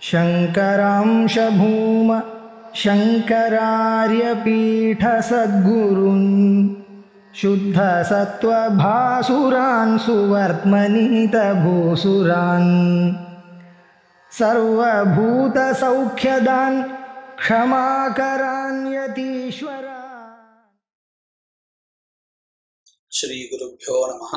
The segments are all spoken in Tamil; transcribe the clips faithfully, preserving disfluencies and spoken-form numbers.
शंकरांश भूम शंकरार्यपीठ सद्गुरुन् शुद्ध सत्व भासुरान् सुवर्त्मनीत भूसुरान् सर्वभूत सौख्यदान् क्षमाकरान् यतीश्वरा। श्री गुरुभ्यो नमः।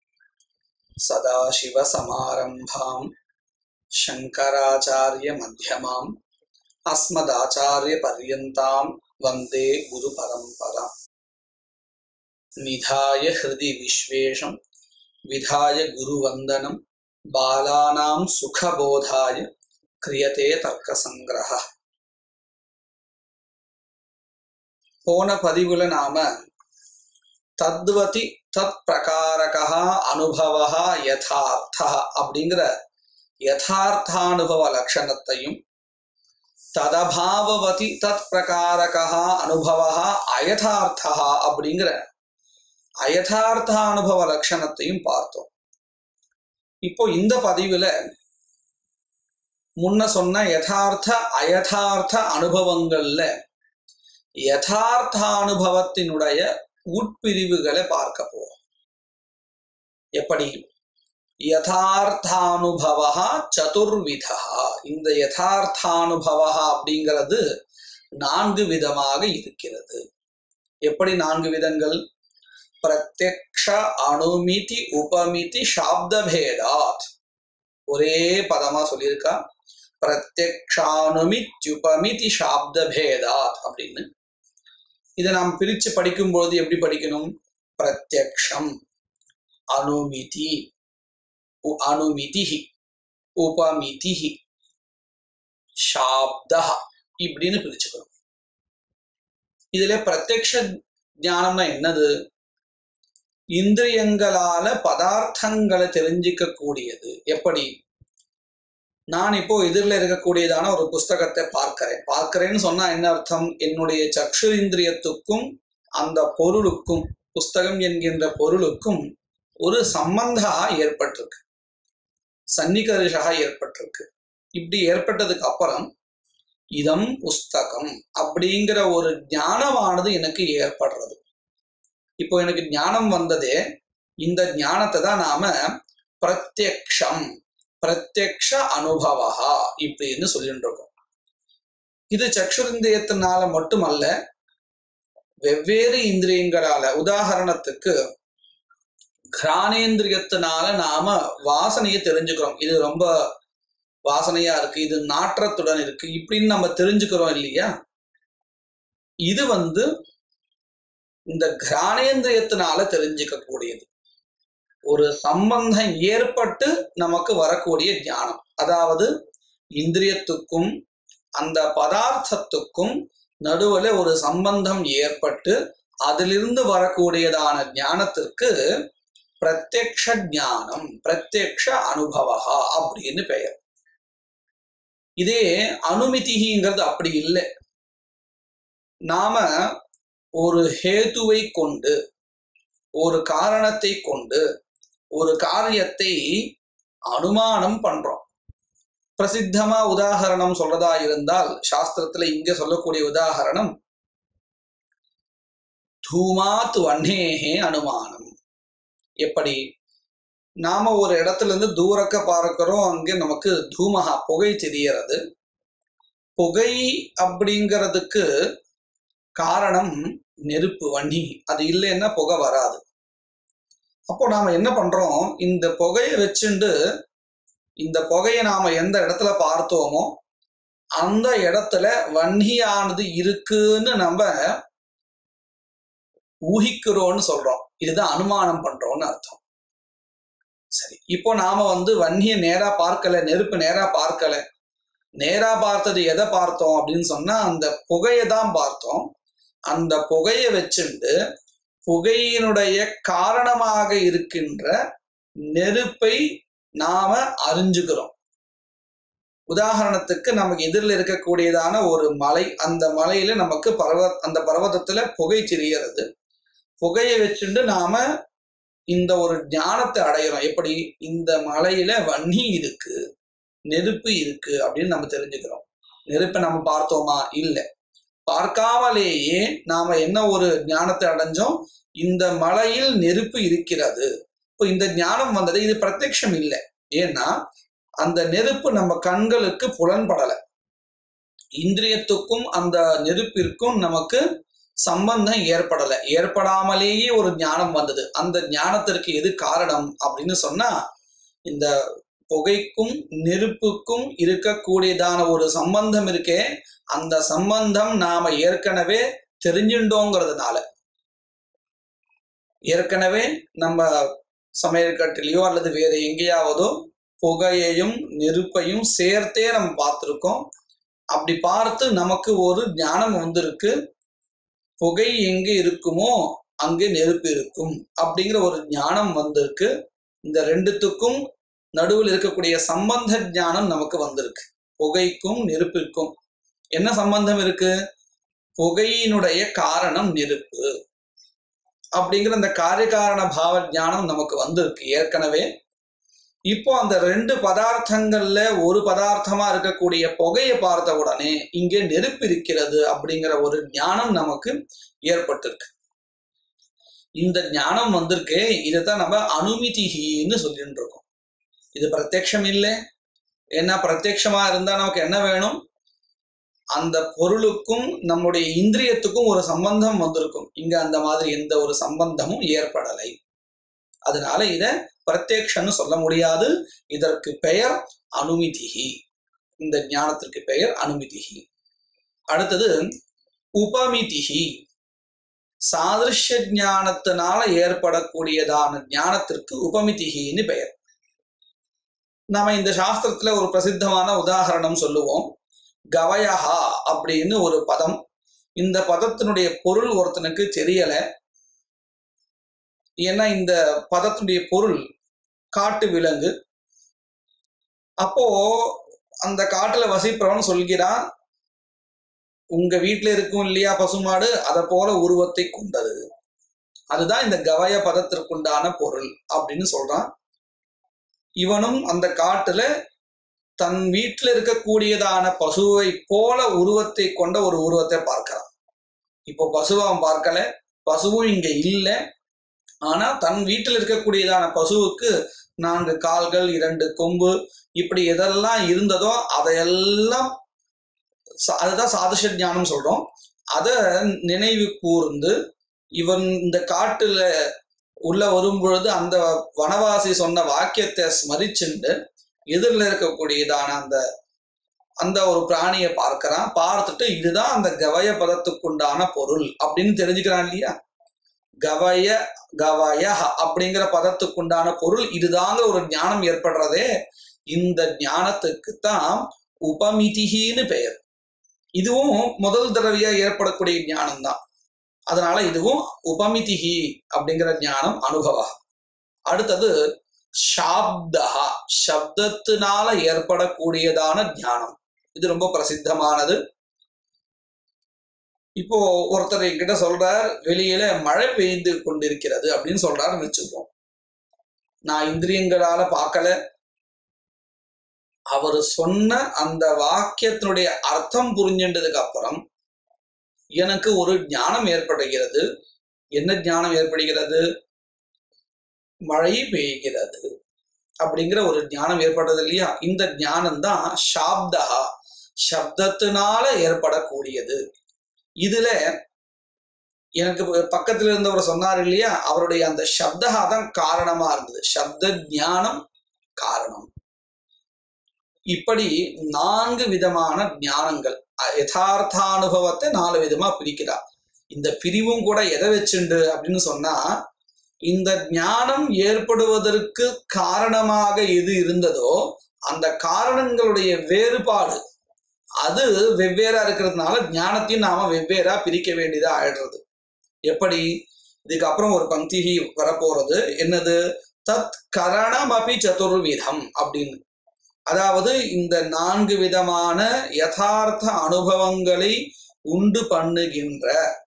सदाशिवसमारम्भां शंकराचार्य मध्यमाम् अस्मदाचार्य पर्यन्तां वन्दे गुरुपरम्परा। निधाय हृदि विश्वेशं विधाय गुरुवन्दनं बालानां सुखबोधाय क्रियते तर्कसंग्रहः। போன பதிவுல நாம தத்வதி தத் பிரகாரகः அனுபவः யதார்த்தः அப்படிங்கிற யதார்த்தானுபவ லட்சணத்தையும் ததபாவவதி தத் பிரகாரகः அனுபவः அயதார்த்தः அப்படிங்கிற அயதார்த்த அனுபவ லட்சணத்தையும் பார்த்தோம். இப்போ இந்த பதிவுல முன்ன சொன்ன யதார்த்த அயதார்த்த அனுபவங்கள்ல யதார்த்தானுபவத்தினுடைய உட்பிரிவுகளை பார்க்க போறோம். எப்படி? யதார்த்தானுபவः சதுர்விதः. இந்த யதார்த்தானுபவः அப்படிங்கிறது நான்கு விதமாக இருக்கிறது. எப்படி நான்கு விதங்கள்? பிரத்யக்ஷ அனுமிதி உபமிதி சாப்தபேதாத். ஒரே பதமா சொல்லியிருக்கா, பிரத்யக்ஷானுமித்யுபமிதி சாப்தபேதாத் அப்படின்னு. இதை நாம் பிரிச்சு படிக்கும்போது எப்படி படிக்கணும்? பிரத்யக்ஷம், அனுமிதி, அனுமிதி, உபமிதி, சாப்த இப்படின்னு பிரிச்சுக்கணும். இதுல பிரத்யக்ஷ ஞானம்னா என்னது? இந்திரியங்களால பதார்த்தங்களை தெரிஞ்சிக்க கூடியது. எப்படி? நான் இப்போ எதிரில் இருக்கக்கூடியதான ஒரு புஸ்தகத்தை பார்க்கிறேன். பார்க்கிறேன்னு சொன்னா என்ன அர்த்தம்? என்னுடைய சக்ஷு இந்திரியத்துக்கும் அந்த பொருளுக்கும், புஸ்தகம் என்கின்ற பொருளுக்கும் ஒரு சம்பந்தா ஏற்பட்டிருக்கு, சன்னிகர்ஷா ஏற்பட்டிருக்கு. இப்படி ஏற்பட்டதுக்கு அப்புறம் இதம் புஸ்தகம் அப்படிங்கிற ஒரு ஞானமானது எனக்கு ஏற்படுறது. இப்போ எனக்கு ஞானம் வந்ததே, இந்த ஞானத்தை தான் நாம பிரத்யக்ஷம், பிரத்யக்ஷ அனுபவா இப்படின்னு சொல்லிட்டு இருக்கோம். இது சக்ஷுரிந்திரியத்தினால மட்டுமல்ல, வெவ்வேறு இந்திரியங்களால, உதாரணத்துக்கு கிரானேந்திரியத்தினால நாம வாசனையை தெரிஞ்சுக்கிறோம். இது ரொம்ப வாசனையா இருக்கு, இது நாற்றத்துடன் இருக்கு, இப்படின்னு நம்ம தெரிஞ்சுக்கிறோம் இல்லையா? இது வந்து இந்த கிரானேந்திரியத்தினால தெரிஞ்சுக்க கூடியது. ஒரு சம்பந்தம் ஏற்பட்டு நமக்கு வரக்கூடிய ஞானம். அதாவது இந்திரியத்துக்கும் அந்த பதார்த்தத்துக்கும் நடுவில் ஒரு சம்பந்தம் ஏற்பட்டு அதிலிருந்து வரக்கூடியதான ஞானத்திற்கு பிரத்யக்ஷ ஞானம், பிரத்யக்ஷ அனுபவா அப்படின்னு பெயர். இதே அனுமிதிங்கிறது அப்படி இல்லை. நாம ஒரு ஹேதுவை கொண்டு, ஒரு காரணத்தை கொண்டு ஒரு காரியத்தை அனுமானம் பண்றோம். பிரசித்தமா உதாரணம் சொல்றதா இருந்தால், சாஸ்திரத்துல இங்க சொல்லக்கூடிய உதாரணம் தூமாத் வன்னேஹே அனுமானம். எப்படி? நாம ஒரு இடத்துல இருந்து தூரக்க பார்க்கிறோம், அங்கே நமக்கு தூமகா, புகை தெரியறது. புகை அப்படிங்கிறதுக்கு காரணம் நெருப்பு, வன்னி. அது இல்லைன்னா புகை வராது. அப்போ நாம என்ன பண்றோம்? இந்த புகையை வச்சுண்டு, இந்த புகையை நாம எந்த இடத்துல பார்த்தோமோ அந்த இடத்துல வன்னியானது இருக்குன்னு நம்ம ஊகிக்கிறோம்னு சொல்றோம். இதுதான் அனுமானம் பண்றோம்னு அர்த்தம். சரி, இப்போ நாம வந்து வன்னியை நேரா பார்க்கல, நெருப்பு நேரா பார்க்கல. நேரா பார்த்தது எதை பார்த்தோம் அப்படின்னு சொன்னா அந்த புகையை தான் பார்த்தோம். அந்த புகையை வச்சுண்டு புகையினுடைய காரணமாக இருக்கின்ற நெருப்பை நாம அறிஞ்சுக்கிறோம். உதாரணத்துக்கு நமக்கு எதிரில் இருக்கக்கூடியதான ஒரு மலை, அந்த மலையில நமக்கு பர்வ அந்த பர்வதத்துல புகை தெரியறது. புகையை வச்சுண்டு நாம இந்த ஒரு ஞானத்தை அடைகிறோம். எப்படி? இந்த மலையில வன்னி இருக்கு, நெருப்பு இருக்கு அப்படின்னு நம்ம தெரிஞ்சுக்கிறோம். நெருப்பை நம்ம பார்த்தோமா? இல்லை. பார்க்காமலேயே நாம என்ன ஒரு ஞானத்தை அடைஞ்சோம்? இந்த மலையில் நெருப்பு இருக்கிறது. இப்போ இந்த ஞானம் வந்தது, இது பிரத்யக்ஷம் இல்லை. ஏன்னா அந்த நெருப்பு நம்ம கண்களுக்கு புலன்படலை. இந்திரியத்துக்கும் அந்த நெருப்பிற்கும் நமக்கு சம்பந்தம் ஏற்படலை. ஏற்படாமலேயே ஒரு ஞானம் வந்தது. அந்த ஞானத்திற்கு எது காரணம் அப்படின்னு சொன்னா, இந்த புகைக்கும் நெருப்புக்கும் இருக்கக்கூடியதான ஒரு சம்பந்தம் இருக்கே, அந்த சம்பந்தம் நாம ஏற்கனவே தெரிஞ்சுட்டோங்கிறதுனால. ஏற்கனவே நம்ம சமையல் கட்டிலையோ அல்லது வேற எங்கேயாவதோ புகையையும் நெருப்பையும் சேர்த்தே நம்ம பார்த்துருக்கோம். அப்படி பார்த்து நமக்கு ஒரு ஞானம் வந்திருக்கு. புகை எங்கே இருக்குமோ அங்கே நெருப்பு இருக்கும் அப்படிங்கிற ஒரு ஞானம் வந்திருக்கு. இந்த ரெண்டுத்துக்கும் நடுவில் இருக்கக்கூடிய சம்பந்த ஞானம் நமக்கு வந்திருக்கு. புகைக்கும் நெருப்பிற்கும் என்ன சம்பந்தம் இருக்கு? புகையினுடைய காரணம் நெருப்பு அப்படிங்கிற அந்த காரியகாரண பாவ ஞானம் நமக்கு வந்திருக்கு ஏற்கனவே. இப்போ அந்த ரெண்டு பதார்த்தங்கள்ல ஒரு பதார்த்தமா இருக்கக்கூடிய புகையை பார்த்த உடனே இங்கே நெருப்பு இருக்கிறது அப்படிங்கிற ஒரு ஞானம் நமக்கு ஏற்பட்டிருக்கு. இந்த ஞானம் வந்திருக்கு. இதைத்தான் நம்ம அனுமிதின்னு சொல்லிட்டு இருக்கோம். இது பிரத்யக்ஷம் இல்லை. ஏன்னா பிரத்யக்ஷமா இருந்தா நமக்கு என்ன வேணும்? அந்த பொருளுக்கும் நம்முடைய இந்திரியத்துக்கும் ஒரு சம்பந்தம் வந்திருக்கும். இங்க அந்த மாதிரி எந்த ஒரு சம்பந்தமும் ஏற்படலை. அதனால இத பிரத்யக்ஷன்னு சொல்ல முடியாது. இதற்கு பெயர் அனுமிதிகி. இந்த ஞானத்திற்கு பெயர் அனுமிதிகி. அடுத்தது உபமிதிகி. சாதிருஷ்ய ஞானத்தினால ஏற்படக்கூடியதான ஞானத்திற்கு உபமிதிகின்னு பெயர். நாம இந்த சாஸ்திரத்துல ஒரு பிரசித்தமான உதாரணம் சொல்லுவோம். கவயஹா அப்படின்னு ஒரு பதம். இந்த பதத்தினுடைய பொருள் ஒருத்தனுக்கு தெரியல. ஏன்னா இந்த பதத்தினுடைய பொருள் காட்டு விலங்கு. அப்போ அந்த காட்டுல வசிப்பவன் சொல்கிறான், உங்க வீட்டுல இருக்கும் இல்லையா பசுமாடு, அதை போல உருவத்தை கொண்டது. அதுதான் இந்த கவய பதத்திற்குண்டான பொருள் அப்படின்னு சொல்றான். இவனும் அந்த காட்டுல தன் வீட்டுல இருக்கக்கூடியதான பசுவை போல உருவத்தை கொண்ட ஒரு உருவத்தை பார்க்கிறான். இப்போ பசுவை அவன் பார்க்கல, பசுவும் இங்க இல்லை. ஆனா தன் வீட்டில் இருக்கக்கூடியதான பசுவுக்கு நான்கு கால்கள், இரண்டு கொம்பு, இப்படி எதெல்லாம் இருந்ததோ அதையெல்லாம், அதுதான் சாதிருஷ்ய ஞானம் சொல்றோம். அதை நினைவு கூர்ந்து இவன் இந்த காட்டுல உள்ள வரும் பொழுது அந்த வனவாசி சொன்ன வாக்கியத்தை ஸ்மரிச்சுண்டு எதிரில் இருக்கக்கூடியதான அந்த அந்த ஒரு பிராணியை பார்க்கிறான். பார்த்துட்டு இதுதான் அந்த கவய பதத்துக்குண்டான பொருள் அப்படின்னு தெரிஞ்சுக்கிறான் இல்லையா. கவய கவய அப்படிங்கிற பதத்துக்குண்டான பொருள் இதுதாங்க ஒரு ஞானம் ஏற்படுறதே. இந்த ஞானத்துக்கு தான் உபமிதிகின்னு பெயர். இதுவும் முதல் தடவையா ஏற்படக்கூடிய ஞானம் தான். அதனால இதுவும் உபமிதிகி அப்படிங்கிற ஞானம் அனுபவ. அடுத்தது சாப்தஹா. சப்தத்தினால ஏற்படக்கூடியதான ஞானம். இது ரொம்ப பிரசித்தமானது. இப்போ ஒருத்தர் என்கிட்ட சொல்றார், வெளியில மழை பெய்து கொண்டிருக்கிறது அப்படின்னு சொல்றாருன்னு வச்சுப்போம். நான் இந்திரியங்களால பார்க்கல. அவர் சொன்ன அந்த வாக்கியத்தினுடைய அர்த்தம் புரிஞ்சின்றதுக்கு அப்புறம் எனக்கு ஒரு ஞானம் ஏற்படுகிறது. என்ன ஞானம் ஏற்படுகிறது? மழை பெய்கிறது அப்படிங்கிற ஒரு ஞானம் ஏற்படுறது இல்லையா. இந்த ஞானம் தான் சாப்தஹா, சப்தத்தினால ஏற்படக்கூடியது. இதுல எனக்கு பக்கத்துல இருந்தவர் சொன்னார் இல்லையா, அவருடைய அந்த சப்தஹா தான் காரணமா இருந்தது. சப்த ஞானம் காரணம். இப்படி நான்கு விதமான ஞானங்கள், யதார்த்தானுபவத்தை நாலு விதமா பிரிக்கிறார். இந்த பிரிவும் கூட எதை வச்சுண்டு அப்படின்னு சொன்னா, இந்த ஞானம் ஏற்படுவதற்கு காரணமாக எது இருந்ததோ அந்த காரணங்களுடைய வேறுபாடு அது வெவ்வேறா இருக்கிறதுனால ஞானத்தையும் நாம வெவ்வேறா பிரிக்க வேண்டியதா ஆயிடுறது. எப்படி? இதுக்கப்புறம் ஒரு பங்கி வரப்போறது என்னது? தத் கரணம் அபி சதுர்விதம் அப்படின்னு. அதாவது இந்த நான்கு விதமான யதார்த்த அனுபவங்களை உண்டு பண்ணுகின்ற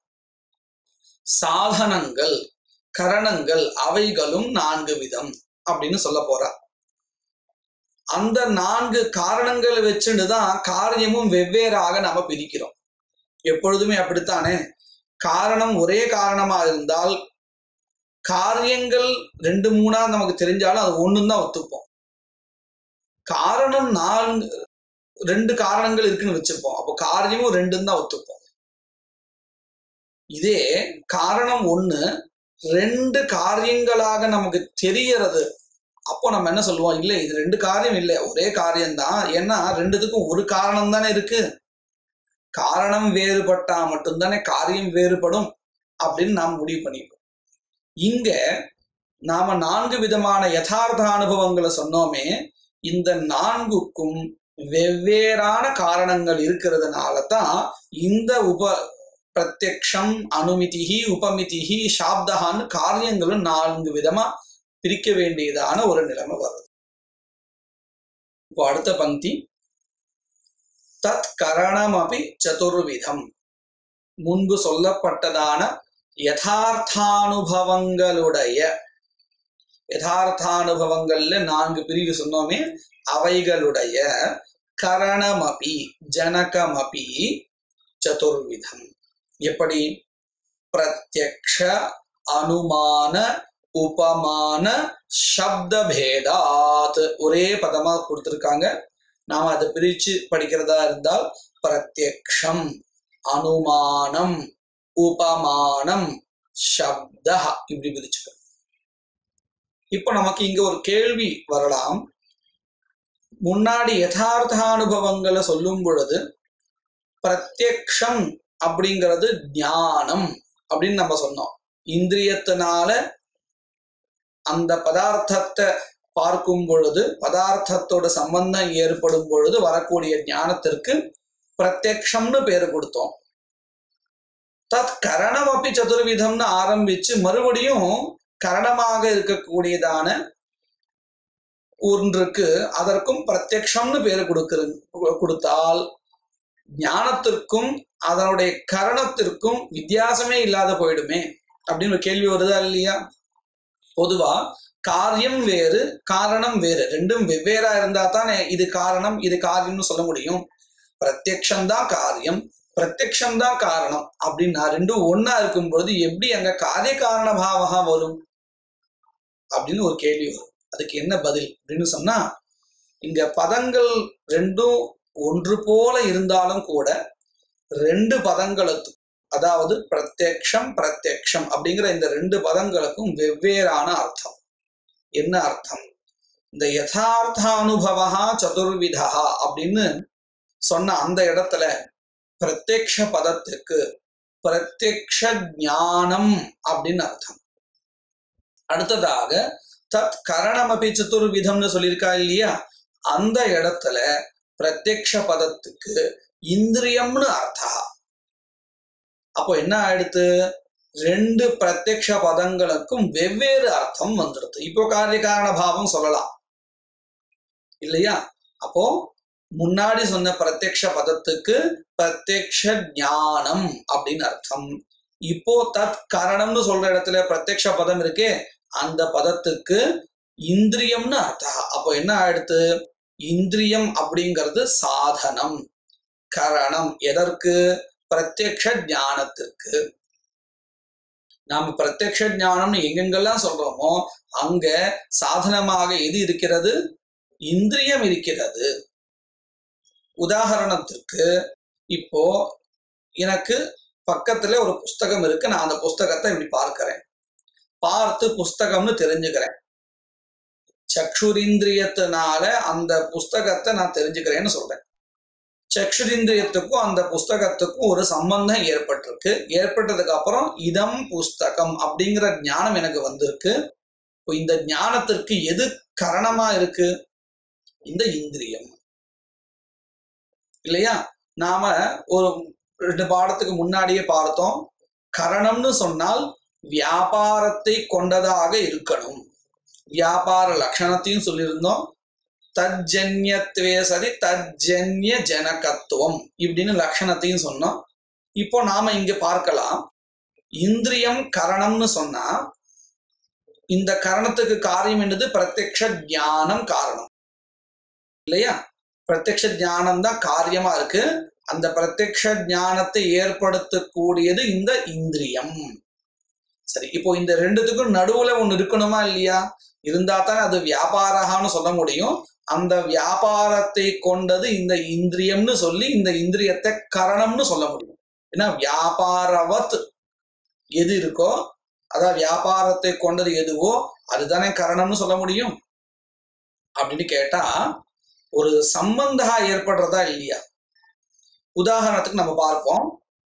சாதனங்கள், கரணங்கள், அவைகளும் நான்கு விதம் அப்படின்னு சொல்ல போறா. அந்த நான்கு காரணங்களை வச்சுட்டுதான் காரியமும் வெவ்வேறாக நாம பிரிக்கிறோம். எப்பொழுதுமே அப்படித்தானே. காரணம் ஒரே காரணமா இருந்தால் காரியங்கள் ரெண்டு மூணா நமக்கு தெரிஞ்சாலும் அது ஒண்ணும் தான் ஒத்துப்போம். காரணம் நான்கு ரெண்டு காரணங்கள் இருக்குன்னு வச்சிருப்போம், அப்போ காரியமும் ரெண்டுன்னு தான் ஒத்துப்போம். இதே காரணம் ஒண்ணு ரெண்டு காரியங்களாக நமக்கு தெரியறது, அப்போ நம்ம என்ன சொல்லுவோம், இல்லை இது ரெண்டு காரியம் இல்லை ஒரே காரியம்தான். ஏன்னா ரெண்டுத்துக்கும் ஒரு காரணம் தானே இருக்கு. காரணம் வேறுபட்டா மட்டும்தானே காரியம் வேறுபடும் அப்படின்னு நாம் முடிவு பண்ணிப்போம். இங்க நாம நான்கு விதமான யதார்த்த அனுபவங்களை சொன்னோமே, இந்த நான்குக்கும் வெவ்வேறான காரணங்கள் இருக்கிறதுனால தான் இந்த உப பிரத்யக்ஷம் அனுமிதிஹி உபமிதிஹி சாப்தகான்னு காரியங்களும் நான்கு விதமா பிரிக்க வேண்டியதான ஒரு நிலைமை வருது. இப்போ அடுத்த பங்கி, தத் கரணம் அபி சதுர்விதம். முன்பு சொல்லப்பட்டதான யதார்த்தானுபவங்களுடைய, யதார்த்தானுபவங்கள்ல நான்கு பிரிவு சொன்னோமே, அவைகளுடைய கரணமபி ஜனகமபி சதுர்விதம். எப்படி? பிரத்யக்ஷ அனுமான உபமான சப்த பேதாத். ஒரே பதமா கொடுத்திருக்காங்க, நாம அதை பிரிச்சு படிக்கிறதா இருந்தால் பிரத்யக்ஷம் அனுமானம் உபமானம் சப்த இப்படி பிரிச்சுக்க. இப்ப நமக்கு இங்க ஒரு கேள்வி வரலாம். முன்னாடி யதார்த்த அனுபவங்களை சொல்லும் பொழுது பிரத்யக்ஷம் அப்படிங்கிறது ஞானம் அப்படின்னு நம்ம சொன்னோம். இந்திரியத்தினால அந்த பதார்த்தத்தை பார்க்கும் பொழுது, பதார்த்தத்தோட சம்பந்தம் ஏற்படும் பொழுது வரக்கூடிய ஞானத்திற்கு பிரத்யக்ஷம்னு பேரு கொடுத்தோம். தத் கரணம் அப்படி சதுர்விதம்னு ஆரம்பிச்சு மறுபடியும் கரணமாக இருக்கக்கூடியதான ஒன்றுக்கு அதற்கும் பிரத்யக்ஷம்னு பேரு கொடுக்கிறது கொடுத்தால் ஞானத்திற்கும் அதனுடைய கரணத்திற்கும் வித்தியாசமே இல்லாத போயிடுமே அப்படின்னு ஒரு கேள்வி வருதா இல்லையா? பொதுவா காரியம் வேறு காரணம் வேறு, ரெண்டும் வெவ்வேறா இருந்தா தானே இது காரணம் இது காரியம்னு சொல்ல முடியும். பிரத்யக்ஷம்தான் காரியம் பிரத்யக்ஷம்தான் காரணம் அப்படின்னா ரெண்டும் ஒன்னா இருக்கும் பொழுது எப்படி அங்க காரிய காரண பாவகா வரும் அப்படின்னு ஒரு கேள்வி வரும். அதுக்கு என்ன பதில் அப்படின்னு சொன்னா, இங்க பதங்கள் ரெண்டும் ஒன்று போல இருந்தாலும் கூட ரெண்டு பதங்களுக்கு, அதாவது பிரத்யக்ஷம் பிரத்யக்ஷம் அப்படிங்கிற இந்த ரெண்டு பதங்களுக்கும் வெவ்வேறான அர்த்தம். என்ன அர்த்தம்? இந்த யதார்த்த அனுபவா சதுர்விதா அப்படின்னு சொன்ன அந்த இடத்துல பிரத்யக்ஷ பதத்துக்கு பிரத்யக்ஷ ஞானம் அப்படின்னு அர்த்தம். அடுத்ததாக தத் கரணமபி சதுர்விதம்னு சொல்லியிருக்கா இல்லையா, அந்த இடத்துல பிரத்யக்ஷ பதத்துக்கு இந்திரியம்னு அர்த்தம். அப்போ என்ன ஆயிடுத்து? ரெண்டு பிரத்யக்ஷ பதங்களுக்கும் வெவ்வேறு அர்த்தம் வந்துடுது. இப்போ காரிய காரண பாவம் சொல்லலாம் இல்லையா? அப்போ முன்னாடி சொன்ன பிரத்யக்ஷ பதத்துக்கு பிரத்யக்ஷ ஞானம் அப்படின்னு அர்த்தம். இப்போ தத் கரணம்னு சொல்ற இடத்துல பிரத்யக்ஷ பதம் இருக்கே, அந்த பதத்துக்கு இந்திரியம்னு அர்த்தம். அப்போ என்ன ஆயிடுத்து? இந்திரியம் அப்படிங்கிறது சாதனம், கரணம் எதற்கு? பிரத்யக்ஷ ஞானத்திற்கு. நாம பிரத்யக்ஷ ஞானம்னு எங்கெங்கெல்லாம் சொல்றோமோ அங்க சாதனமாக எது இருக்கிறது? இந்திரியம் இருக்கிறது. உதாரணத்திற்கு இப்போ எனக்கு பக்கத்துல ஒரு புஸ்தகம் இருக்கு, நான் அந்த புஸ்தகத்தை இப்படி பார்க்கிறேன், பார்த்து புஸ்தகம்னு தெரிஞ்சுக்கிறேன். சக்ஷுரிந்திரியத்தினால அந்த புஸ்தகத்தை நான் தெரிஞ்சுக்கிறேன்னு சொல்றேன். சக்ஷுரிந்திரியத்துக்கும் அந்த புஸ்தகத்துக்கும் ஒரு சம்பந்தம் ஏற்பட்டிருக்கு. ஏற்பட்டதுக்கு அப்புறம் இதம் புஸ்தகம் அப்படிங்கிற ஞானம் எனக்கு வந்திருக்கு. இப்போ இந்த ஞானத்திற்கு எது கரணமா இருக்கு? இந்த இந்திரியம் இல்லையா? நாம ஒரு ரெண்டு பாடத்துக்கு முன்னாடியே பார்த்தோம், கரணம்னு சொன்னால் வியாபாரத்தை கொண்டதாக இருக்கணும். வியாபார லட்சணத்தையும் சொல்லியிருந்தோம். தஜ்ஜன்யத்வே சரி தஜ்ஜன்ய ஜனகத்துவம் இப்படின்னு லட்சணத்தையும் சொன்னோம். இப்போ நாம இங்க பார்க்கலாம், இந்திரியம் கரணம்னு சொன்னா இந்த கரணத்துக்கு காரியம் என்னது? பிரத்யக்ஷ ஞானம் காரணம். இல்லையா? பிரத்யக்ஷ ஞானம் தான் காரியமா இருக்கு. அந்த பிரத்யக்ஷ ஞானத்தை ஏற்படுத்தக்கூடியது இந்த இந்திரியம். சரி, இப்போ இந்த ரெண்டுத்துக்கும் நடுவுல ஒண்ணு இருக்கணுமா இல்லையா? இருந்தா தானே அது வியாபாரகான்னு சொல்ல முடியும். அந்த வியாபாரத்தை கொண்டது இந்த இந்திரியம்னு சொல்லி இந்த இந்திரியத்தை கரணம்னு சொல்ல முடியும். ஏன்னா வியாபாரவத் எது இருக்கோ, அதான் வியாபாரத்தை கொண்டது எதுவோ அதுதானே கரணம்னு சொல்ல முடியும். அப்படின்னு கேட்டா ஒரு சம்பந்தா ஏற்படுறதா இல்லையா? உதாரணத்துக்கு நம்ம பார்ப்போம்.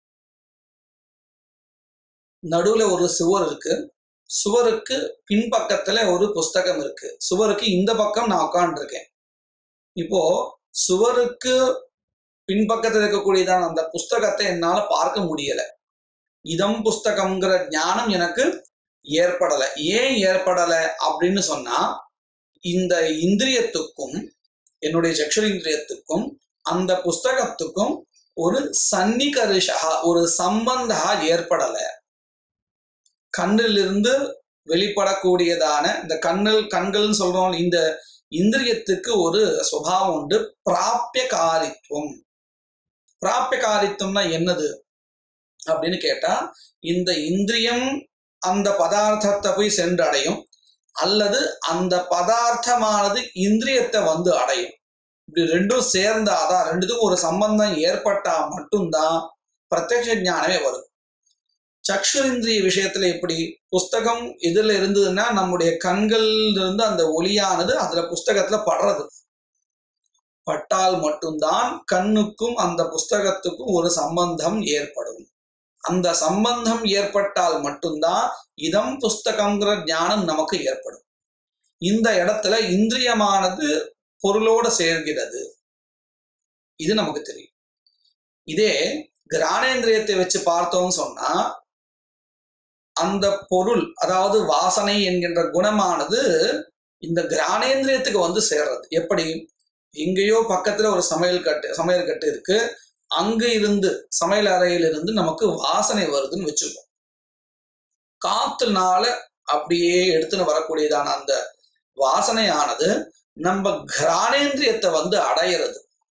நடுவுல ஒரு சுவர் இருக்கு, சுவருக்கு பின்பக்கத்துல ஒரு புஸ்தகம் இருக்கு, சுவருக்கு இந்த பக்கம் நான் உட்காந்துருக்கேன். இப்போ சுவருக்கு பின்பக்கத்தில் இருக்கக்கூடியதான அந்த புஸ்தகத்தை என்னால பார்க்க முடியல. இதம் புஸ்தகம்ங்கிற ஞானம் எனக்கு ஏற்படலை. ஏன் ஏற்படலை அப்படின்னு சொன்னா, இந்த இந்திரியத்துக்கும் என்னுடைய சக்ஷுரேந்திரியத்துக்கும் அந்த புஸ்தகத்துக்கும் ஒரு சன்னிகர்ஷா, ஒரு சம்பந்தா ஏற்படலை. கண்ணிலிருந்து வெளிப்படக்கூடியதான இந்த கண்ணில் கண்கள்னு சொல்றோம், இந்த இந்திரியத்துக்கு ஒரு சுபாவம் உண்டு, பிராபியகாரித்துவம். பிராபியகாரித்துவம்னா என்னது அப்படின்னு கேட்டா, இந்த இந்திரியம் அந்த பதார்த்தத்தை போய் சென்று அடையும், அல்லது அந்த பதார்த்தமானது இந்திரியத்தை வந்து அடையும். இப்படி ரெண்டும் சேர்ந்தாதான், ரெண்டுத்துக்கும் ஒரு சம்பந்தம் ஏற்பட்டா மட்டும்தான் பிரத்யக்ஷ ஞானமே வரும். சக்ஷுரிந்திரிய விஷயத்துல எப்படி, புஸ்தகம் எதுல இருந்ததுன்னா நம்முடைய கண்கள் இருந்து அந்த ஒளியானது அதுல புஸ்தகத்துல படுறது, பட்டால் மட்டும்தான் கண்ணுக்கும் அந்த புஸ்தகத்துக்கும் ஒரு சம்பந்தம் ஏற்படும். அந்த சம்பந்தம் ஏற்பட்டால் மட்டும்தான் இதம் புஸ்தகம்ங்கிற ஞானம் நமக்கு ஏற்படும். இந்த இடத்துல இந்திரியமானது பொருளோட சேர்கிறது, இது நமக்கு தெரியும். இதே கிராணேந்திரியத்தை வச்சு பார்த்தோம்னு சொன்னா, அந்த பொருள் அதாவது வாசனை என்கின்ற குணமானது இந்த கிராணேந்திரியத்துக்கு வந்து சேர்றது. எப்படி, எங்கேயோ பக்கத்துல ஒரு சமையல் கட்டு சமையல் கட்டு இருக்கு, அங்க இருந்து சமையல் அறையிலிருந்து நமக்கு வாசனை வருதுன்னு வச்சுக்கோம். காத்துனால அப்படியே எடுத்துன்னு வரக்கூடியதான அந்த வாசனையானது நம்ம கிராணேந்திரியத்தை வந்து அடையிறது.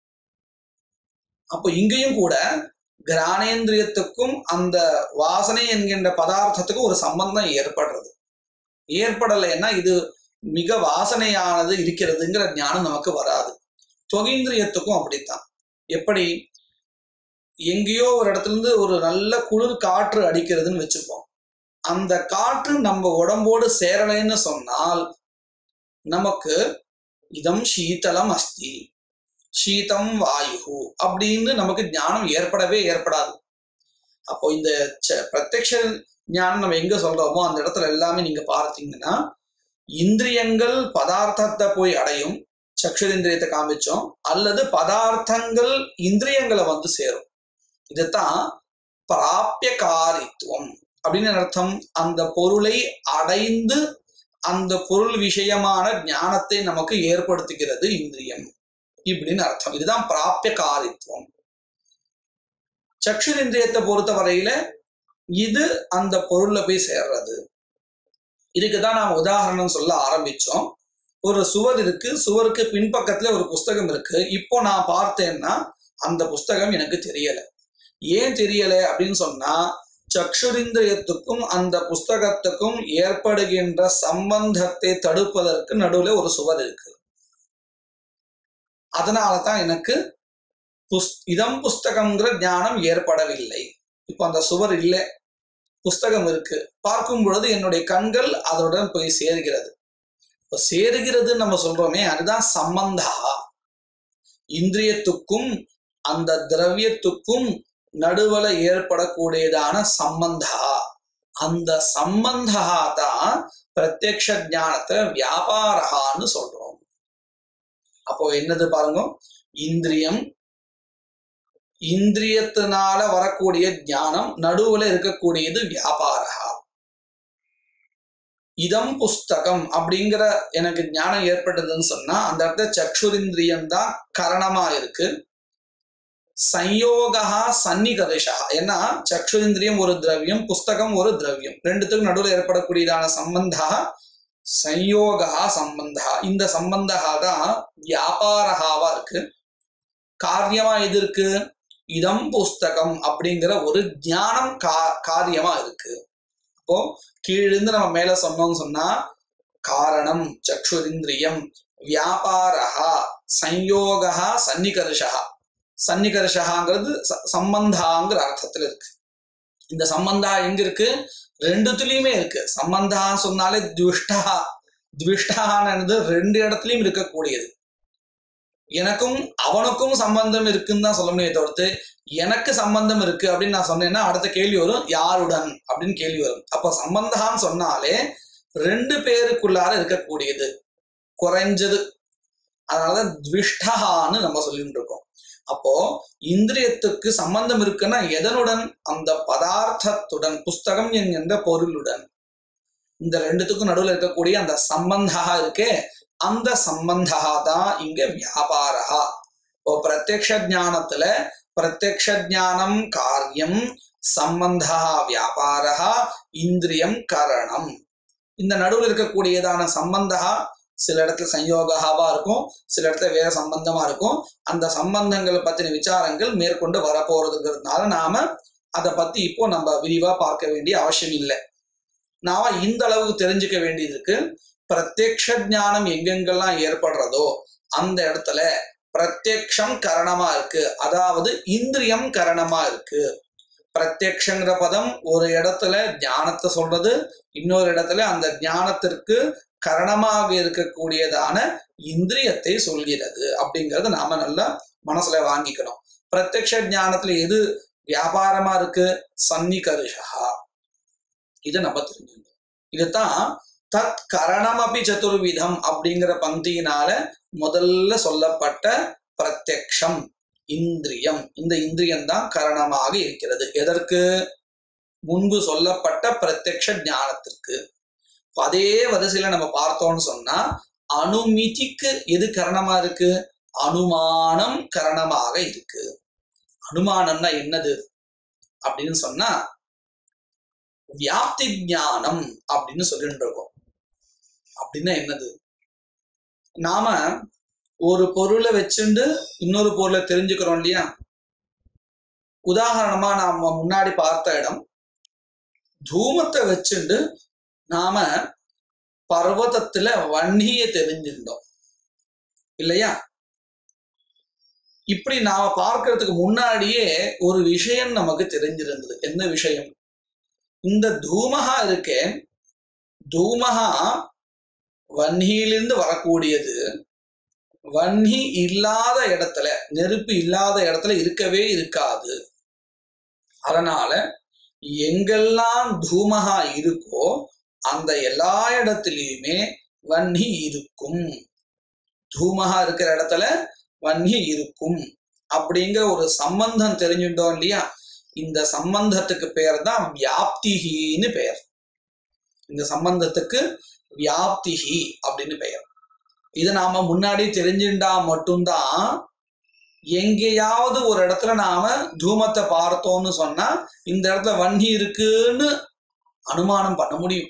அப்போ இங்கேயும் கூட கிராணேந்திரியத்துக்கும் அந்த வாசனை என்கின்ற பதார்த்தத்துக்கும் ஒரு சம்பந்தம் ஏற்படுறது. ஏற்படலைன்னா இது மிக வாசனையானது இருக்கிறதுங்கிற ஞானம் நமக்கு வராது. தொகீந்திரியத்துக்கும் அப்படித்தான். எப்படி, எங்கேயோ ஒரு இடத்துல இருந்து ஒரு நல்ல குளிர் காற்று அடிக்கிறதுன்னு வச்சுப்போம், அந்த காற்று நம்ம உடம்போடு சேரலைன்னு சொன்னால் நமக்கு இதம் சீதலம் அஸ்தி, சீதம் வாயு அப்படின்னு நமக்கு ஞானம் ஏற்படவே ஏற்படாது. அப்போ இந்த பிரத்யக்ஷ ஞானம் நம்ம எங்க சொல்றோமோ அந்த இடத்துல எல்லாமே நீங்க பார்த்தீங்கன்னா, இந்திரியங்கள் பதார்த்தத்தை போய் அடையும், சக்ஷுரேந்திரியத்தை காமிச்சோம், அல்லது பதார்த்தங்கள் இந்திரியங்களை வந்து சேரும். இதுதான் பிராபியகாரித்துவம் அப்படின்னு அர்த்தம். அந்த பொருளை அடைந்து அந்த பொருள் விஷயமான ஞானத்தை நமக்கு ஏற்படுத்துகிறது இந்திரியம் இப்படின்னு அர்த்தம். இதுதான் பிராபியகாரித்துவம். சக்ஷுரேந்திரியத்தை பொறுத்த வரையில இது அந்த பொருள்ல போய் சேர்றது. இதுக்குதான் நாம் உதாரணம் சொல்ல ஆரம்பிச்சோம். ஒரு சுவர் இருக்கு, சுவருக்கு பின்பக்கத்துல ஒரு புஸ்தகம் இருக்கு. இப்போ நான் பார்த்தேன்னா அந்த புஸ்தகம் எனக்கு தெரியல. ஏன் தெரியல அப்படின்னு சொன்னா, சக்ஷுரேந்திரியத்துக்கும் அந்த புஸ்தகத்துக்கும் ஏற்படுகின்ற சம்பந்தத்தை தடுப்பதற்கு நடுவுல ஒரு சுவர் இருக்கு. அதனாலதான் எனக்கு புஸ் இதம் புஸ்தகம்ங்கிற ஞானம் ஏற்படவில்லை. இப்போ அந்த சுவர் இல்லை, புஸ்தகம் இருக்கு, பார்க்கும் பொழுது என்னுடைய கண்கள் அதனுடன் போய் சேருகிறது. இப்போ சேருகிறதுன்னு நம்ம சொல்றோமே, அதுதான் சம்பந்தா. இந்திரியத்துக்கும் அந்த திரவியத்துக்கும் நடுவுல ஏற்படக்கூடியதான சம்பந்தா. அந்த சம்பந்தா தான் பிரத்யக்ஷ ஞானத்தை வியாபாரகான்னு சொல்றோம். அப்போ என்னது பாருங்க, இந்திரியம், இந்திரியத்தினால வரக்கூடிய ஞானம், நடுவுல இருக்கக்கூடியது வியாபாரகா. இதம் புஸ்தகம் அப்படிங்கிற எனக்கு ஞானம் ஏற்பட்டதுன்னு சொன்னா அந்த இடத்துல சக்ஷுரிந்திரியம் தான் கரணமா இருக்கு. சயோகா சன்னிகர்ஷா, ஏன்னா சக்ஷுரிந்திரியம் ஒரு திரவியம், புஸ்தகம் ஒரு திரவியம், ரெண்டுத்துக்கும் நடுவில் ஏற்படக்கூடியதான சம்பந்தா சம்யோகா சம்பந்தா. இந்த சம்பந்தா தான் வியாபாரகாவா இருக்கு. காரியமா எது இருக்கு? இதம் புஸ்தகம் அப்படிங்கிற ஒரு ஞானம் கா காரியமா இருக்கு. அப்போ கீழிருந்து நம்ம மேல சொன்னோம்னு சொன்னா காரணம் சக்ஷுரிந்திரியம், வியாபாரஹா, சம்யோகா, சன்னிகர்ஷா. சன்னிகர்ஷாங்கிறது சம்பந்தாங்கிற அர்த்தத்துல இருக்கு. இந்த சம்பந்தா எங்க இருக்கு? ரெண்டுத்துலயுமே இருக்கு. சம்பந்தா சொன்னாலே துஷ்டா, துஷ்டானது ரெண்டு இடத்துலயும் இருக்கக்கூடியது. எனக்கும் அவனுக்கும் சம்பந்தம் இருக்குன்னு தான் சொல்ல முடியும் தவிர்த்து எனக்கு சம்பந்தம் இருக்கு அப்படின்னு நான் சொன்னேன்னா அடுத்த கேள்வி வரும், யாருடன் அப்படின்னு கேள்வி வரும். அப்ப சம்பந்தான்னு சொன்னாலே ரெண்டு பேருக்குள்ளார இருக்கக்கூடியது, குறைஞ்சது. அதனாலதான் த்விஷ்டஹான்னு நம்ம சொல்லிட்டு இருக்கோம். அப்போ இந்திரியத்துக்கு சம்பந்தம் இருக்குன்னா எதனுடன்? அந்த பதார்த்தத்துடன், புஸ்தகம் என்கின்ற பொருளுடன். இந்த ரெண்டுத்துக்கும் நடுவில் இருக்கக்கூடிய அந்த சம்பந்தா இருக்கே, அந்த சம்பந்தா தான் இங்க வியாபாரா. இப்போ பிரத்யக்ஷ ஞானத்துல பிரத்யக்ஷ ஞானம் காரியம், சம்பந்தா வியாபாரா, இந்திரியம் கரணம். இந்த நடுவில் இருக்கக்கூடியதான சம்பந்தா சில இடத்துல சம்யோகாவா இருக்கும், சில இடத்துல வேற சம்பந்தமா இருக்கும். அந்த சம்பந்தங்களை பத்தின விசாரங்கள் மேற்கொண்டு வரப்போறதுங்கிறதுனால நாம அதை பத்தி இப்போ நம்ம விரிவா பார்க்க வேண்டிய அவசியம் இல்லை. நாம இந்த அளவுக்கு தெரிஞ்சுக்க வேண்டியது இருக்கு. பிரத்யக்ஷ ஞானம் எங்கெங்கெல்லாம் ஏற்படுறதோ அந்த இடத்துல பிரத்யக்ஷம் கரணமா இருக்கு, அதாவது இந்திரியம் கரணமா இருக்கு. பிரத்யக்ஷங்கிற பதம் ஒரு இடத்துல ஞானத்தை சொல்றது, இன்னொரு இடத்துல அந்த ஞானத்திற்கு கரணமாக இருக்கக்கூடியதான இந்திரியத்தை சொல்கிறது. அப்படிங்கறத நாம நல்லா மனசுல வாங்கிக்கணும். பிரத்யக்ஷ ஞானத்துல எது வியாபாரமா இருக்கு? சன்னிகர்ஷா. இதை நம்ம தெரிஞ்சுக்கணும். இதுதான் தத் கரணமபி சதுர்விதம் அப்படிங்கிற பந்தியினால முதல்ல சொல்லப்பட்ட பிரத்யக்ஷம் இந்திரியம். இந்த இந்திரியம் தான் கரணமாக இருக்கிறது. எதற்கு? முன்பு சொல்லப்பட்ட பிரத்யக்ஷ ஞானத்திற்கு. அதே வரிசையில நம்ம பார்த்தோம்னு சொன்னா அனுமிதிக்கு எது கரணமா இருக்கு? அனுமானம் கரணமாக இருக்கு. அனுமானம்னா என்னது அப்படின்னு சொன்னா வியாப்தி ஞானம் அப்படின்னு சொல்லிட்டு இருக்கோம். அப்படின்னா என்னது? நாம ஒரு பொருளை வச்சுண்டு இன்னொரு பொருளை தெரிஞ்சுக்கிறோம் இல்லையா? உதாரணமா நாம முன்னாடி பார்த்த இடம், தூமத்தை வச்சுண்டு நாம பர்வதத்துல வன்னிய தெரிஞ்சிருந்தோம் இல்லையா? இப்படி நாம பார்க்கறதுக்கு முன்னாடியே ஒரு விஷயம் நமக்கு தெரிஞ்சிருந்தது. என்ன விஷயம்? இந்த தூமகா இருக்கே, தூமகா வன்னியிலிருந்து வரக்கூடியது. வன்னி இல்லாத இடத்துல, நெருப்பு இல்லாத இடத்துல இருக்கவே இருக்காது. அதனால எங்கெல்லாம் தூமகா இருக்கோ அந்த எல்லா இடத்துலயுமே வன்னி இருக்கும். தூமகா இருக்கிற இடத்துல வன்னி இருக்கும் அப்படிங்கிற ஒரு சம்பந்தம் தெரிஞ்சுட்டோம் இல்லையா? இந்த சம்பந்தத்துக்கு பேர் தான் வியாப்திகின்னு பெயர். இந்த சம்பந்தத்துக்கு வியாப்திகி அப்படின்னு பெயர். இதை நாம முன்னாடி தெரிஞ்சுட்டா மட்டும்தான் எங்கேயாவது ஒரு இடத்துல நாம தூமத்தை பார்த்தோம்னு சொன்னா இந்த இடத்துல வன்னி இருக்குன்னு அனுமானம் பண்ண முடியும்.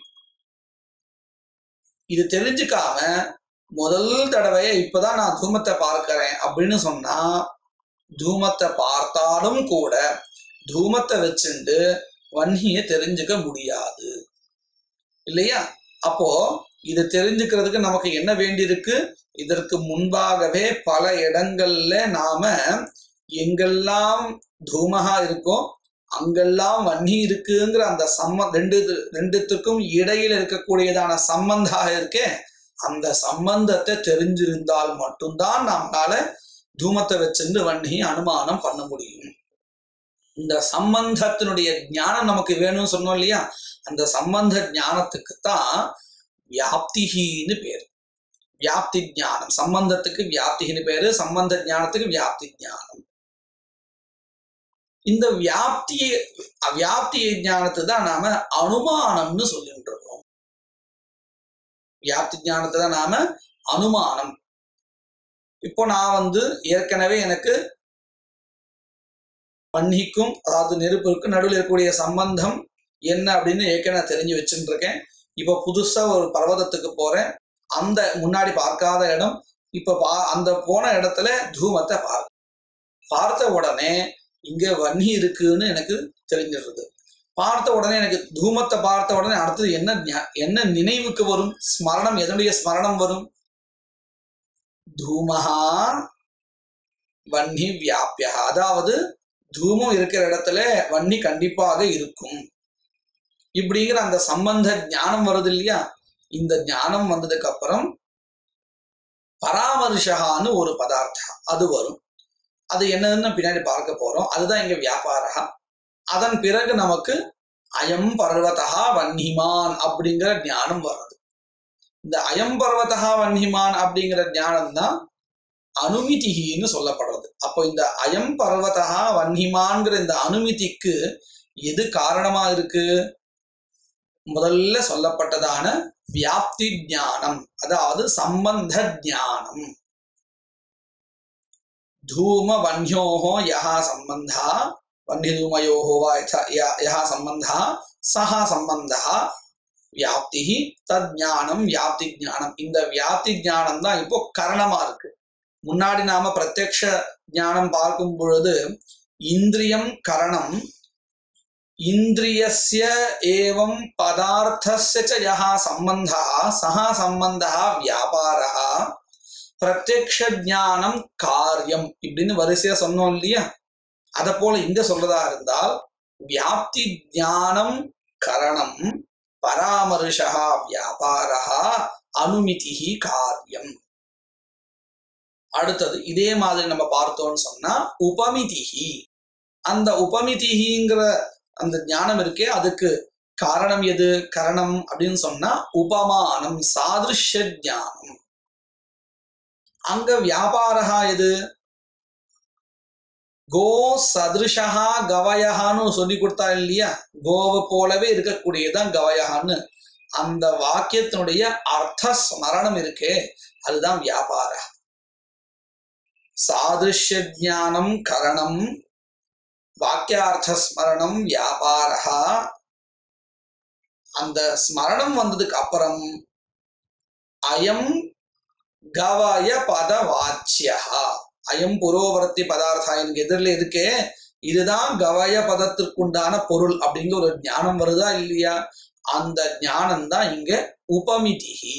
இது தெரிஞ்சுக்காம முதல் தடவைய இப்பதான் நான் தூமத்தை பார்க்கிறேன் அப்படின்னு சொன்னா தூமத்தை பார்த்தாலும் கூட தூமத்தை வச்சுண்டு வன்னிய தெரிஞ்சுக்க முடியாது இல்லையா? அப்போ இது தெரிஞ்சுக்கிறதுக்கு நமக்கு என்ன வேண்டியிருக்கு? இதற்கு முன்பாகவே பல இடங்கள்ல நாம எங்கெல்லாம் தூமகா இருக்கோ அங்கெல்லாம் வன்னி இருக்குங்கிற அந்த சம்ம ரெண்டு ரெண்டுத்துக்கும் இடையில இருக்கக்கூடியதான சம்பந்தாக இருக்கே, அந்த சம்பந்தத்தை தெரிஞ்சிருந்தால் மட்டும்தான் நம்மளால தூமத்தை வச்சிருந்து வன்னி அனுமானம் பண்ண முடியும். இந்த சம்பந்தத்தினுடைய ஞானம் நமக்கு வேணும்னு சொன்னோம் இல்லையா? அந்த சம்பந்த ஞானத்துக்குத்தான் வியாப்திகின்னு பேரு. வியாப்தி ஞானம். சம்பந்தத்துக்கு வியாப்திகின்னு பேரு, சம்பந்த ஞானத்துக்கு வியாப்தி ஞானம். இந்த வியாப்தி வியாப்தி ஞானத்தை தான் நாம அனுமானம்னு சொல்லிட்டு இருக்கோம். வியாப்தி ஞானத்தை தான் நாம அனுமானம். இப்போ நான் வந்து ஏற்கனவே எனக்கு வன்னிக்கும் அதாவது நெருப்புக்கும் நடுவில் இருக்கக்கூடிய சம்பந்தம் என்ன அப்படின்னு ஏற்கனவே தெரிஞ்சு வச்சுட்டு இருக்கேன். இப்ப புதுசா ஒரு பர்வதத்துக்கு போறேன், அந்த முன்னாடி பார்க்காத இடம், இப்ப பா அந்த போன இடத்துல தூமத்தை பார் பார்த்த உடனே இங்க வன்னி இருக்குன்னு எனக்கு தெரிஞ்சிடுறது. பார்த்த உடனே எனக்கு தூமத்தை பார்த்த உடனே அடுத்தது என்ன என்ன நினைவுக்கு வரும்? ஸ்மரணம், எதனுடைய ஸ்மரணம் வரும்? தூமஹா வன்னி வியாபியா, அதாவது தூமம் இருக்கிற இடத்துல வன்னி கண்டிப்பாக இருக்கும் இப்படிங்கிற அந்த சம்பந்த ஞானம் வருது இல்லையா? இந்த ஞானம் வந்ததுக்கு அப்புறம் பராமர்ஷகான்னு ஒரு பதார்த்தம் அது வரும். அது என்னன்னு பின்னாடி பார்க்க போறோம். அதுதான் இங்க வியாபாரா. அதன் பிறகு நமக்கு அயம் பர்வதா வன்னிமான் அப்படிங்கிற ஞானம் வருது. இந்த அயம் பர்வதா வன்னிமான் அப்படிங்கிற ஞானம் தான் அனுமிதின்னு சொல்லப்படுறது. அப்போ இந்த அயம் பர்வதா வன்னிமான்கிற இந்த அனுமிதிக்கு எது காரணமா இருக்கு? முதல்ல சொல்லப்பட்டதான வியாப்தி ஞானம், அதாவது சம்பந்த ஞானம். धूम वन्योः यः सम्बन्धः वह्निधूमयोः वा यः सम्बन्धः सः सम्बन्धः व्याप्तिः तज्ஞானம் व्याप्ति ஞானம். இந்த வியாப்தி ஞானம் தான் இப்போ கரணமா இருக்கு. முன்னாடி நாம பிரத்யக்ஷ ஞானம் பார்க்கும் பொழுது இந்திரியம் கரணம், இந்திரியஸ்ய ஏவம் பதார்த்தஸ்ய ச யः सम्बन्धः सः सम्बन्धः व्यापारः, பிரத்யக்ஷ ஞானம் காரியம் இப்படின்னு வரிசையா சொன்னோம் இல்லையா? அத போல இங்க சொல்றதா இருந்தால் வியாப்தி ஞானம் கரணம், பராமர்ஷா வியாபாரா, அனுமிதிஹி காரியம். அடுத்தது இதே மாதிரி நம்ம பார்த்தோம்னு சொன்னா உபமிதிஹி. அந்த உபமிதிஹிங்கிற அந்த ஞானம் இருக்கே, அதுக்கு காரணம் எது? கரணம் அப்படின்னு சொன்னா உபமானம், சாதிருஷ்ய ஞானம். அங்க வியாபாரா எது? கோ சதிருஷா கவயஹான்னு சொல்லி கொடுத்தா இல்லையா? கோவை போலவே இருக்கக்கூடியதான் கவயஹான்னு. அந்த வாக்கியத்தினுடைய அர்த்த ஸ்மரணம் இருக்கே, அதுதான் வியாபார. சாதிருஷ்ய ஞானம் கரணம், வாக்கியார்த்த ஸ்மரணம் வியாபாரா. அந்த ஸ்மரணம் வந்ததுக்கு அப்புறம் அயம் கவய பத வாச்சியா, அயம் புரோவர்த்தி பதார்த்தா, எனக்கு எதிரில் இருக்கே இதுதான் கவய பதத்திற்குண்டான பொருள் அப்படிங்கிற ஒரு ஞானம் வருதா இல்லையா? அந்த ஞானம் தான் இங்க உபமிதிஹி.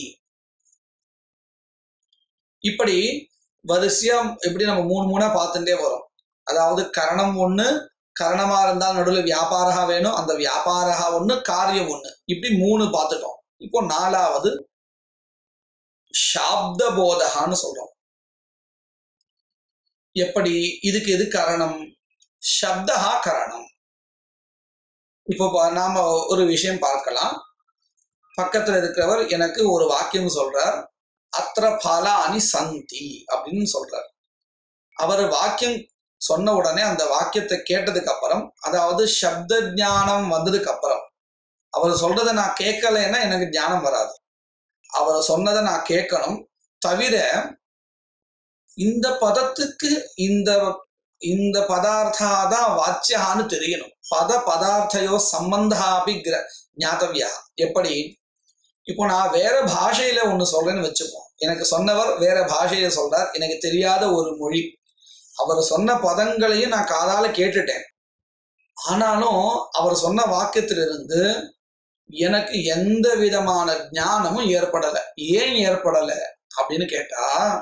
இப்படி வரிசையா எப்படி நம்ம மூணு மூணா பார்த்துட்டே வரும். அதாவது கரணம் ஒண்ணு, கரணமா இருந்தால் நடுவில் வியாபாரா வேணும், அந்த வியாபாரா ஒண்ணு, காரியம் ஒண்ணு, இப்படி மூணு பார்த்துட்டோம். இப்போ நாலாவது சாப்த போதகான்னு சொல்றோம். எப்படி? இதுக்கு எது காரணம்? சப்தஹா கரணம். இப்போ நாம ஒரு விஷயம் பார்க்கலாம். பக்கத்துல இருக்கிறவர் எனக்கு ஒரு வாக்கியம் சொல்றார், அத்திர பலானி சந்தி அப்படின்னு சொல்றார். அவர் வாக்கியம் சொன்ன உடனே அந்த வாக்கியத்தை கேட்டதுக்கு அப்புறம், அதாவது சப்த ஞானம் வந்ததுக்கு அப்புறம், அவர் சொல்றதை நான் கேட்கலைன்னா எனக்கு ஞானம் வராது. அவர் சொன்னதை நான் கேட்கணும். தவிர இந்த பதத்துக்கு இந்த இந்த பதார்த்தாதான் வாச்சியான்னு தெரியணும். பத பதார்த்தையோ சம்பந்தாபி ஞாத்தவியா. எப்படி? இப்போ நான் வேற பாஷையில ஒண்ணு சொல்றேன்னு வச்சுப்போம். எனக்கு சொன்னவர் வேற பாஷையில சொல்றார், எனக்கு தெரியாத ஒரு மொழி. அவர் சொன்ன பதங்களையும் நான் காதால கேட்டுட்டேன். ஆனாலும் அவர் சொன்ன வாக்கியத்திலிருந்து எனக்கு எந்த விதமான ஞானமும் ஏற்படலை. ஏன் ஏற்படலை அப்படின்னு கேட்டா,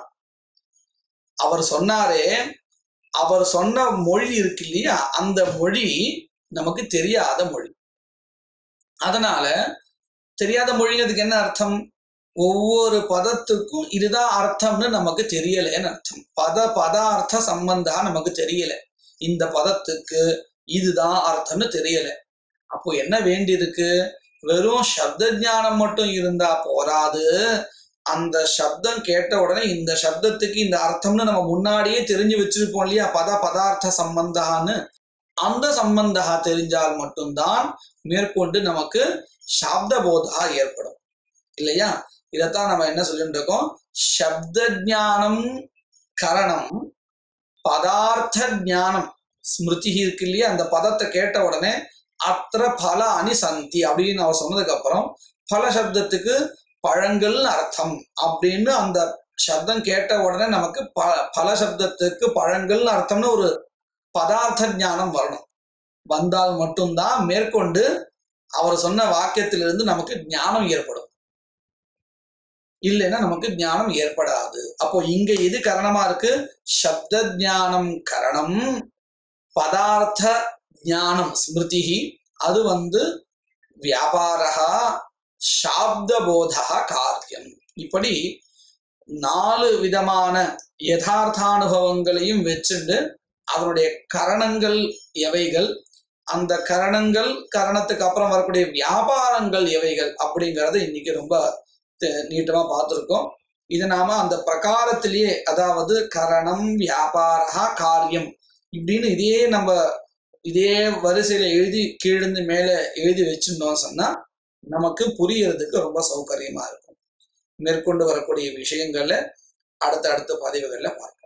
அவர் சொன்னாரே, அவர் சொன்ன மொழி இருக்கு இல்லையா, அந்த மொழி நமக்கு தெரியாத மொழி. அதனால தெரியாத மொழிங்கிறதுக்கு என்ன அர்த்தம்? ஒவ்வொரு பதத்துக்கும் இதுதான் அர்த்தம்னு நமக்கு தெரியலன்னு அர்த்தம். பத பதார்த்த சம்பந்தா நமக்கு தெரியல. இந்த பதத்துக்கு இதுதான் அர்த்தம்னு தெரியல. அப்போ என்ன வேண்டியிருக்கு? வெறும் சப்த ஞானம் மட்டும் இருந்தா போராது. அந்த சப்தம் கேட்ட உடனே இந்த சப்தத்துக்கு இந்த அர்த்தம்னு நம்ம முன்னாடியே தெரிஞ்சு வச்சிருப்போம் இல்லையா, பத பதார்த்த சம்பந்தான்னு. அந்த சம்பந்தா தெரிஞ்சால் மட்டும்தான் மேற்கொண்டு நமக்கு சப்த போதா ஏற்படும் இல்லையா? இதைத்தான் நம்ம என்ன சொல்லிட்டு இருக்கோம், சப்த ஞானம் கரணம், பதார்த்த ஞானம் ஸ்மிருதி இருக்கு இல்லையா, அந்த பதத்தை கேட்ட உடனே அத்திர பல அணி சந்தி அப்படின்னு அவர் சொன்னதுக்கு அப்புறம் பல சப்தத்துக்கு பழங்கள்னு அர்த்தம் அப்படின்னு அந்த சப்தம் கேட்ட உடனே நமக்கு ப பல சப்தத்துக்கு பழங்கள்னு அர்த்தம்னு ஒரு பதார்த்த ஞானம் வரணும். வந்தால் மட்டும்தான் மேற்கொண்டு அவர் சொன்ன வாக்கியத்திலிருந்து நமக்கு ஞானம் ஏற்படும். இல்லைன்னா நமக்கு ஞானம் ஏற்படாது. அப்போ இங்க எது கரணமா இருக்கு? சப்த ஞானம் கரணம், பதார்த்த ஞானம் ஸ்மிருதி, அது வந்து வியாபாரா, சாப்தபோதா காரியம். இப்படி நாலு விதமான யதார்த்தானுபவங்களையும் வச்சுண்டு அதனுடைய கரணங்கள் எவைகள், அந்த கரணங்கள் கரணத்துக்கு அப்புறம் வரக்கூடிய வியாபாரங்கள் எவைகள் அப்படிங்கறத இன்னைக்கு ரொம்ப நீட்டமா பார்த்துருக்கோம். இது நாம அந்த பிரகாரத்திலேயே, அதாவது கரணம், வியாபாரா, காரியம் இப்படின்னு இதே நம்ம இதே வரிசையில எழுதி கீழ்ந்து மேல எழுதி வச்சிருந்தோம் சொன்னா நமக்கு புரியறதுக்கு ரொம்ப சௌகரியமா இருக்கும். மேற்கொண்டு வரக்கூடிய விஷயங்கள்ல அடுத்த அடுத்த பதிவுகள்ல பார்க்கலாம்.